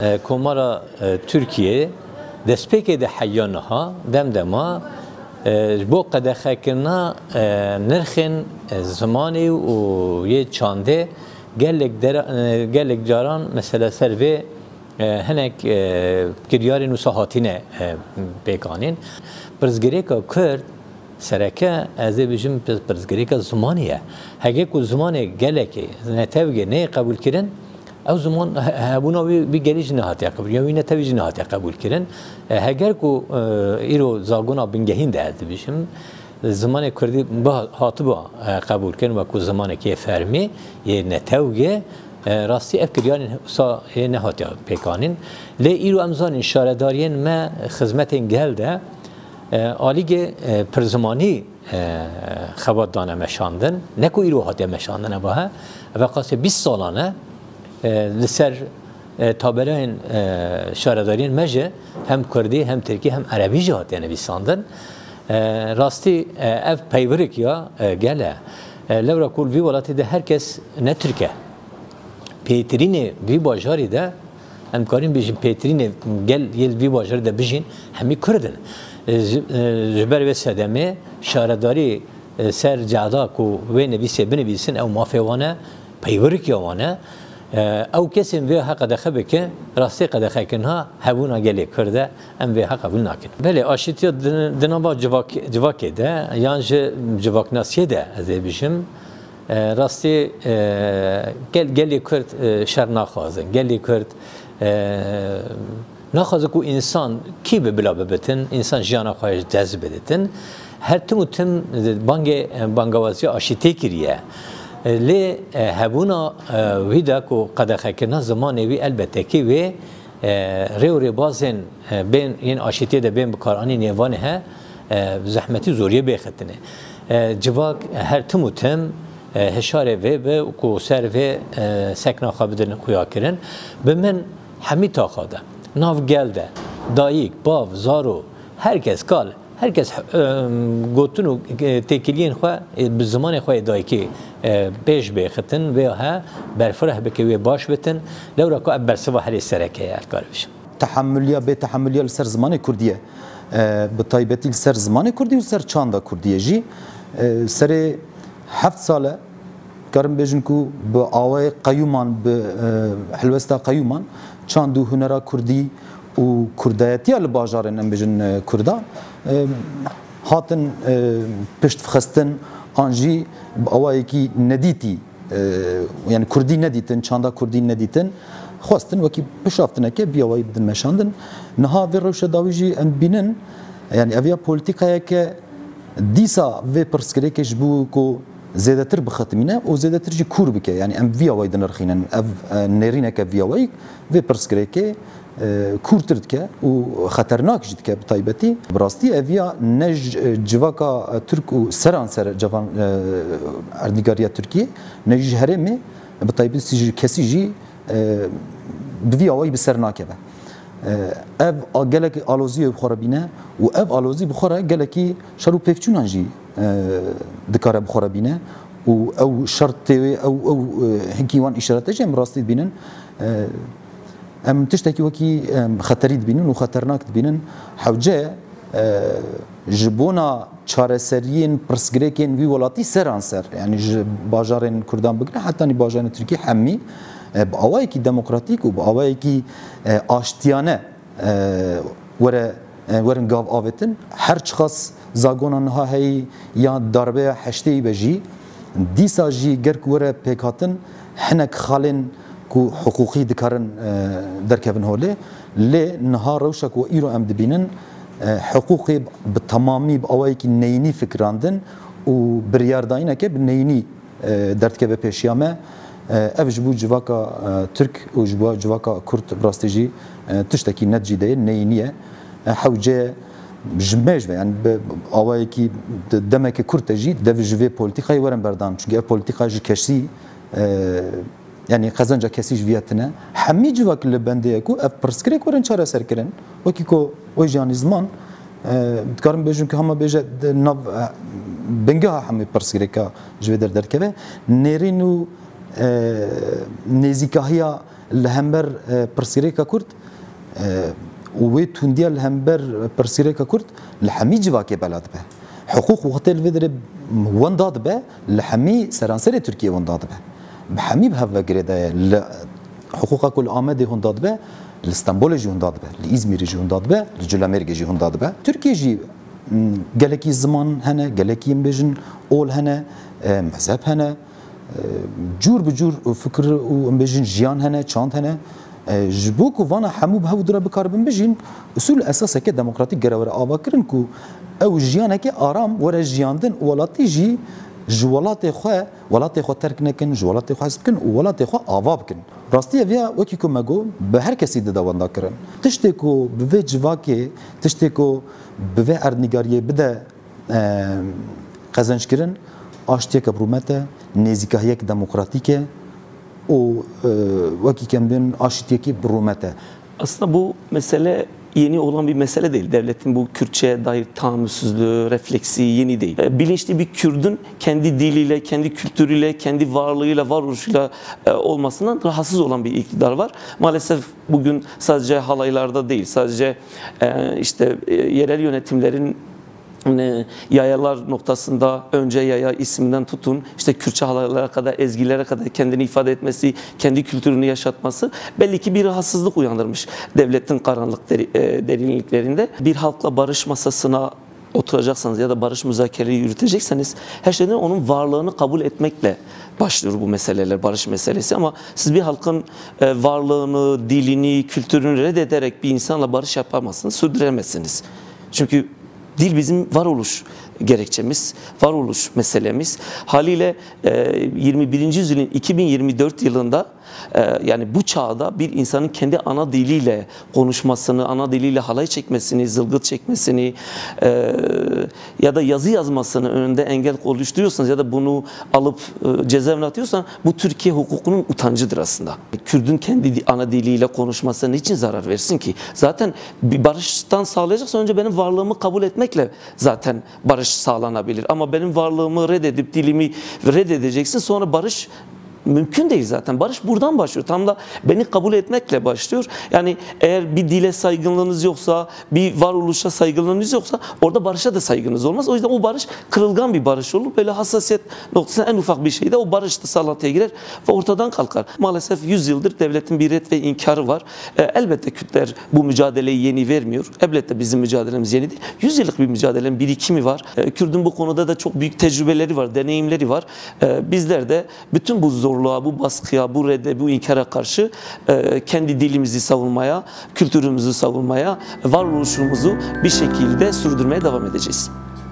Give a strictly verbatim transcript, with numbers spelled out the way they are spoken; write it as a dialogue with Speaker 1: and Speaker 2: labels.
Speaker 1: komara Türkiye despeke de hayyanha dem dema bu qadexekirna nirxin zamanı o ye çande gelek gelek caran mesela serve henek kiryarın usahatine bekanin prizgereka Kürt sereke azı bizim prizgereka zamaniye hege ku zamanı geleki netevge ne kabul kirin o zaman buna bir geliş nihayet kabul ya bir netice nihayet kabul kirin heger ku iro zaguna bingehin derdi bizim zamanı Kürdi hatıba kabul kirin ve ku zamanı ki fermi ye netevge راستی افکریان سا نهاتی پیکانین لی ایرو امزان شارداریان ما خدمت انگل ده آلیگ پرزمانی خبات دانه مشاندن نکو ایرو هاتی مشاندن باها و قاسه بیست سالانه لسر تابرین شارداریان مجه هم کردی هم ترکی هم عربی جهاتی نویساندن راستی اف پیورک یا گله لورا کول وی ولاتی ده هرکس نه ترکه پیترینه وی باجاری ده هم کاریم بیشین پیترینه گل یل وی باجاری ده بیشین همی کردن جبر و سدمه شارداری سر جعدا کو و نویسه بنویسن او مافیوانه پیورک یوانه او کسی وی حق دخبه که راستی قدخه کنها هبونا گلی کرده ام وی حق قبول نکن بله آشتیا دنبا جواک جواکه ده یعنی جواک ناسیه ده از بیشم راستی گل گلی کرد شر نخوازن گلی کرد نخوازه کو انسان کی به بلا ببتن انسان جانا خواهش جذب بدتن هر تم تم بانگ بانگوازی آشتی کریه لی هبونا ویدا کو قدخه کنه زمان وی البته کی وی ریو ری بازن بین این آشتی ده بین بکارانی نیوانه ها زحمتی زوریه بخطنه جواک هر تم تم هشاره و به کوسر و سکنا خابدن خویا کردن به من حمیت آخاده ناو گلده دایک باو زارو هرکس کال هرکس گوتونو تکیلین خو به زمان خو دایکی پیش بخطن و ها برفره بکوی باش بتن لورا کو ابر سوا هری سرکه کار بشه
Speaker 2: تحملیا به تحملیا سر زمان کردیه به تایبتی سر زمان کردی و سر چاندا کردیه جی سر هفت ساله کارم بیشن کو به آوای قیومان به حلوستا قیومان چند دو هنرا کردی و کردایتی ال باجارن ام بیشن کردا هاتن پشت خستن آنجی به آوایی کی ندیتی یعنی کردی ندیتن چندا کردی ندیتن خواستن وکی پشافتنه که بیاوایی بدن مشاندن نها و روش داویجی ام بینن یعنی اویا پولیتیکایی که دیسا و پرسکری کش بو کو زیادتر بختمینه و زیادتر جی کور بکه یعنی ام ویا وای دنرخینن اف نرینه که ویا وای و پرسکری که کور ترد که و خطرناک جد که بتایبتی براستی اویا نج جواکا ترک و سران سر جوان اردیگاریا ترکیه نج هرمه بتایبتی کسی جی بویا وای بسر ناکه ev gelek alozî bixorabîne û ev alozî bixore gelekî şer û pevçûnan jî dikare bixorabîne û ew şert tê wê ew ew hinkî wan îşarete jî em rastî dibînin em tiştekî wekî xeterî dibînin û xeternak dibînin hewce ji bona çareseriyên pirsgirêkên vî welatî seran ser yani ji bajarên Kurdan bigire hetanî bajarên Tirkiye hemî به آوایی کی دموکراتیک و به آوایی کی آشتیانه وره ورن گاو آوتن هر چخاص زاگونان ها هی یا دربه هشتی بجی دیسا جی گرک وره پیکاتن هنک خالن کو حقوقی دکارن درکفن هوله لی نها روشک و ایرو ام دبینن حقوقی به تمامی به آوایی کی نینی فکراندن و بریارداینه که به نینی دردکه پیشیامه ev ji bo civaka Türk û ji bo civaka Kurd birastî jî tiştekî net jî deyê neyîniye hewce ji me ve yani awayekî demeke Kurd e jî dev ji vê polîtîkayê werin berdan çünkü ev polîtîka ji kesî yani qezanca kesî ji viyetine hemî civak li bendeye ku ev pirsgirêk werin çareser kirin wekî ku we janî ziman dikarim bêjim ki hema bêje nav bingeha hemî pirsgirêka ji vê derderkeve nêrîn û نزیکاهیا لهمبر برسيريكا كرد وی توندیا لهمبر برسيريكا كرد لحمي جواكي بلاد به حقوق وقتل فيدر ونداد به لحمي سرانسر تركيا ونداد به بحمي بهذا جريدا حقوق كل آمده ونداد به لإسطنبول جي ونداد به لإزمير جي ونداد به لجولاميرج جي ونداد به تركيا جي جلكي زمان هنا جلكي مبجن أول هنا مذهب هنا جور بجور فكر ومبجن جيان هنا چاند هنا جبوك وانا حمو بهو درا بكار بمبجن اصول اساسا كه ديمقراطيك جراور آوا كرن كو او جيانا كه آرام ورا جياندن ولاتي جي جوالات خو ولات خو ترك نكن جوالات خو حسب كن ولات خو آوا بكن راستي فيا وكي كو ماغو به هر كسي د داوندا كرن تشتكو بفي جواكي تشتكو بفي اردنيغاريه بدا قزنج كرن اشتيك برومته نزيكاهيك ديمقراطيكه o vaki kendin aşitiyeki brumete.
Speaker 3: Aslında bu mesele yeni olan bir mesele değil. Devletin bu Kürtçe'ye dair tahammülsüzlüğü, refleksi yeni değil. Bilinçli bir Kürdün kendi diliyle, kendi kültürüyle, kendi varlığıyla, varoluşuyla olmasından rahatsız olan bir iktidar var. Maalesef bugün sadece halaylarda değil, sadece işte yerel yönetimlerin yayalar noktasında önce yaya isminden tutun işte Kürtçe halaylara kadar, ezgilere kadar kendini ifade etmesi, kendi kültürünü yaşatması belli ki bir rahatsızlık uyandırmış devletin karanlık derinliklerinde. Bir halkla barış masasına oturacaksanız ya da barış müzakereyi yürütecekseniz her şeyden onun varlığını kabul etmekle başlıyor bu meseleler, barış meselesi. Ama siz bir halkın varlığını, dilini, kültürünü reddederek bir insanla barış yapamazsınız, sürdüremezsiniz. Çünkü dil bizim varoluş gerekçemiz, varoluş meselemiz. Haliyle yirmi birinci yüzyılın iki bin yirmi dört yılında yani bu çağda bir insanın kendi ana diliyle konuşmasını, ana diliyle halay çekmesini, zılgıt çekmesini ya da yazı yazmasını önünde engel oluşturuyorsanız ya da bunu alıp cezaevine atıyorsan bu Türkiye hukukunun utancıdır aslında. Kürdün kendi ana diliyle konuşmasına niçin zarar versin ki? Zaten bir barıştan sağlayacaksa önce benim varlığımı kabul etmekle zaten barış sağlanabilir. Ama benim varlığımı reddedip dilimi reddedeceksin, sonra barış mümkün değil zaten. Barış buradan başlıyor. Tam da beni kabul etmekle başlıyor. Yani eğer bir dile saygınlığınız yoksa, bir varoluşa saygınlığınız yoksa orada barışa da saygınız olmaz. O yüzden o barış kırılgan bir barış olur. Böyle hassasiyet noktasında en ufak bir şeyde o barış da sallantıya girer ve ortadan kalkar. Maalesef yüz yıldır devletin bir ret ve inkarı var. E, elbette Kürtler bu mücadeleyi yeni vermiyor. Elbette bizim mücadelemiz yeni değil. yüz yıllık bir mücadelenin birikimi var. E, Kürt'ün bu konuda da çok büyük tecrübeleri var, deneyimleri var. E, bizler de bütün bu zor bu baskıya, bu redde, bu inkara karşı e, kendi dilimizi savunmaya, kültürümüzü savunmaya, varoluşumuzu bir şekilde sürdürmeye devam edeceğiz.